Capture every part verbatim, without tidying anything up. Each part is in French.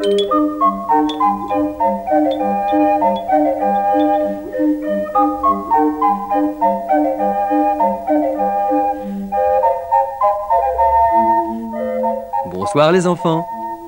Bonsoir les enfants.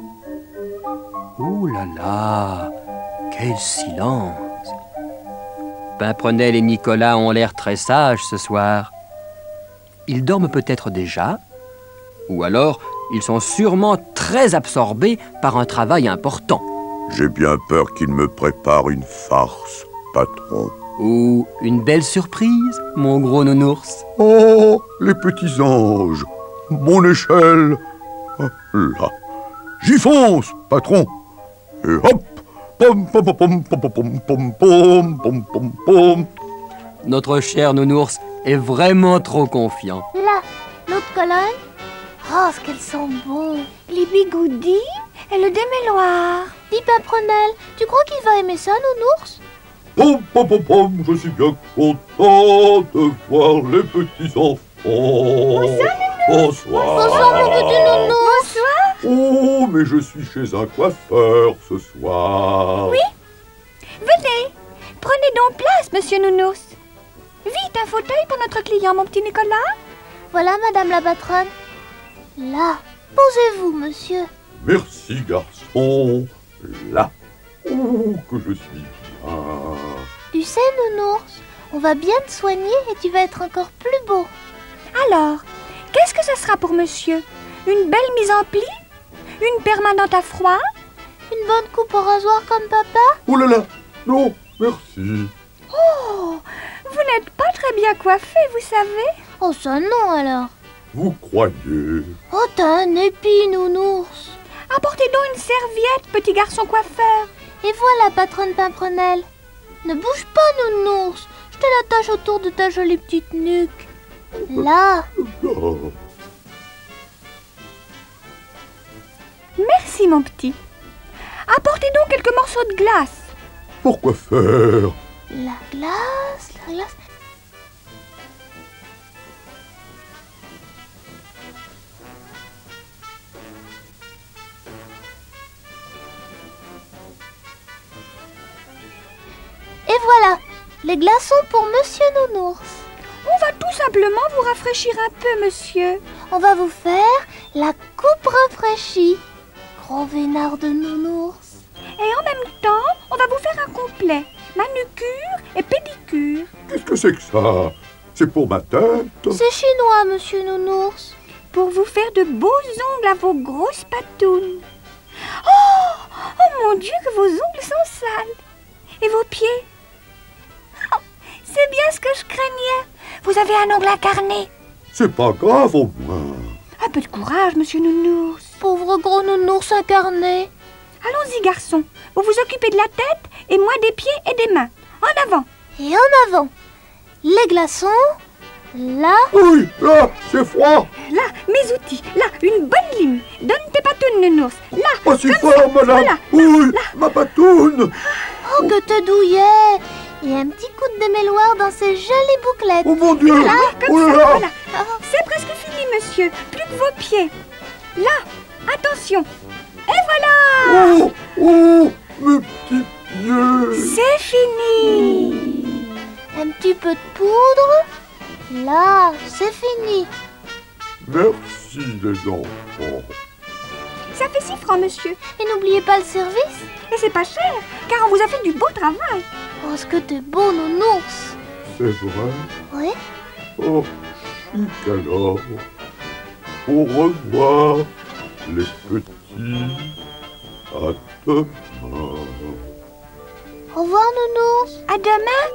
Ouh là là, quel silence. Pimprenel et Nicolas ont l'air très sages ce soir. Ils dorment peut-être déjà, ou alors ils sont sûrement très absorbés par un travail important. J'ai bien peur qu'ils me préparent une farce, patron. Ou une belle surprise, mon gros nounours. Oh, les petits anges, mon échelle. Là, j'y fonce, patron. Et hop, pom pom pom pom pom pom pom pom pom pom pom. Notre cher nounours est vraiment trop confiant. Là, l'autre colonne. Oh, ce qu'elles sont bons. Les bigoudis et le démêloir. Dis, Pimprenel, tu crois qu'il va aimer ça, nounours? Pom pom pom pom, je suis bien content de voir les petits enfants. Bonsoir, Bonsoir. Bonsoir, mon petit nounours. Bonsoir. Oh, mais je suis chez un coiffeur ce soir. Oui? Venez, prenez donc place, monsieur Nounours. Vite, un fauteuil pour notre client, mon petit Nicolas. Voilà, madame la patronne. Là, posez-vous, monsieur. Merci, garçon. Là. Oh, que je suis bien. Tu sais, nounours, on va bien te soigner et tu vas être encore plus beau. Alors, qu'est-ce que ce sera pour monsieur? Une belle mise en pli? Une permanente à froid? Une bonne coupe au rasoir comme papa? Oh là là, non, merci. Oh, vous n'êtes pas très bien coiffé, vous savez. Oh, ça non alors. Vous croyez? Oh, t'as un épi, nounours. Apportez donc une serviette, petit garçon coiffeur. Et voilà, patronne Pimprenel. Ne bouge pas, nounours. Je te l'attache autour de ta jolie petite nuque. Là. Merci, mon petit. Apportez donc quelques morceaux de glace. Pourquoi faire? La glace, la glace. Et voilà, les glaçons pour monsieur Nounours. On va tout simplement vous rafraîchir un peu, monsieur. On va vous faire la coupe rafraîchie. Gros vénard de Nounours. Et en même temps, on va vous faire un complet. Manucure et pédicure. Qu'est-ce que c'est que ça? C'est pour ma tête? C'est chinois, monsieur Nounours. Pour vous faire de beaux ongles à vos grosses patounes. Oh, oh mon Dieu, que vos ongles sont sales. Et vos pieds? Oh, c'est bien ce que je craignais. Vous avez un ongle incarné. C'est pas grave au moins. Un peu de courage, monsieur Nounours. Pauvre gros Nounours incarné. Allons-y, garçon. Vous vous occupez de la tête et moi des pieds et des mains. En avant. Et en avant. Les glaçons. Là. Oui, là, c'est froid. Là, mes outils. Là, une bonne lime. Donne tes patounes, Nounours. Là, Pas si comme fort, ça. madame. Voilà, oui, là. ma patoune. Oh, que te douillet. Et un petit coup de démêloir dans ces jolies bouclettes. Oh mon Dieu. Là, comme Oh là ça, là. voilà. C'est presque fini, monsieur. Plus que vos pieds. Là, attention. Et voilà. Oh, oh, mes petits pieds. C'est fini. Un petit peu de poudre. Là, c'est fini. Merci les enfants. Ça fait six francs, monsieur. Et n'oubliez pas le service. Et c'est pas cher, car on vous a fait du beau travail. Oh, ce que t'es beau, Nounours. C'est vrai? Oui. Oh, chic alors. Au revoir, les petits. À demain. Au revoir, Nounours. À demain.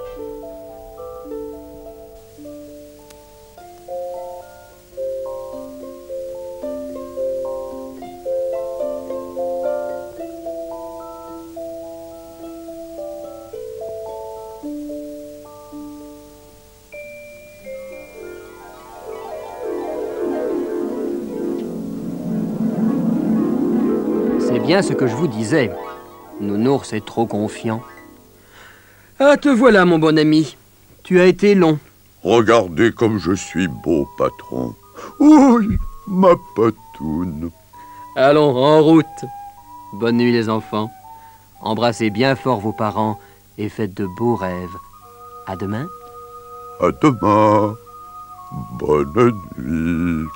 C'est bien ce que je vous disais. Nounours est trop confiant. Ah, te voilà, mon bon ami. Tu as été long. Regardez comme je suis beau, patron. Oui, ma patoune. Allons, en route. Bonne nuit les enfants. Embrassez bien fort vos parents et faites de beaux rêves. À demain. À demain. Bonne nuit.